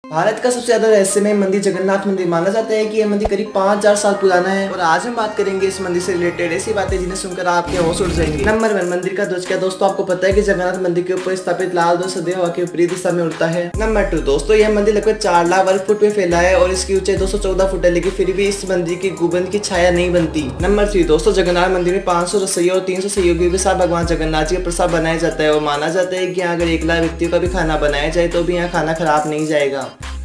भारत का सबसे ज्यादा रहस्यमय मंदिर जगन्नाथ मंदिर माना जाता है कि यह मंदिर करीब 5000 साल पुराना है। और आज हम बात करेंगे इस मंदिर से रिलेटेड ऐसी बातें जिन्हें सुनकर आपके होश उड़ जाएंगे। नंबर 1, मंदिर का ध्वज। क्या दोस्तों आपको पता है कि जगन्नाथ मंदिर के ऊपर स्थापित लाल ध्वज सदैव हवा के विपरीत दिशा में उड़ता है। नंबर 2, दोस्तों यह मंदिर लगभग 4 लाख वर्ग फुट में फैला है और इसकी ऊंचाई 214 फुट है, लेकिन फिर भी इस मंदिर की गुंबद की छाया नहीं बनती। नंबर 3, दोस्तों जगन्नाथ मंदिर में 500 रसोइयों और 300 सहयोगियों के साथ भगवान जगन्नाथ जी का प्रसाद बनाया जाता है और माना जाता है कि अगर 1 लाख व्यक्तियों का भी खाना बनाया जाए तो भी यहाँ खाना खराब नहीं जाएगा।